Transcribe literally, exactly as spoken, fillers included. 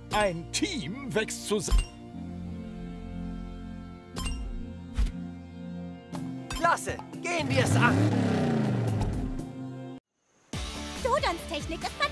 Ein Team wächst zusammen. Klasse, gehen wir es an. Dodons Technik ist